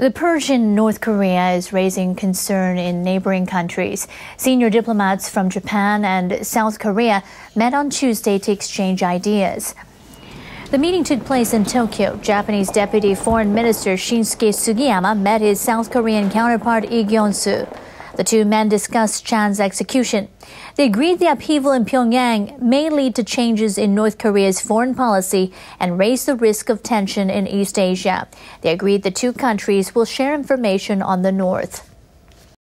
The purge in North Korea is raising concern in neighboring countries. Senior diplomats from Japan and South Korea met on Tuesday to exchange ideas. The meeting took place in Tokyo. Japanese Deputy Foreign Minister Shinsuke Sugiyama met his South Korean counterpart Lee Kyung-soo. The two men discussed Chan's execution. They agreed the upheaval in Pyongyang may lead to changes in North Korea's foreign policy and raise the risk of tension in East Asia. They agreed the two countries will share information on the North.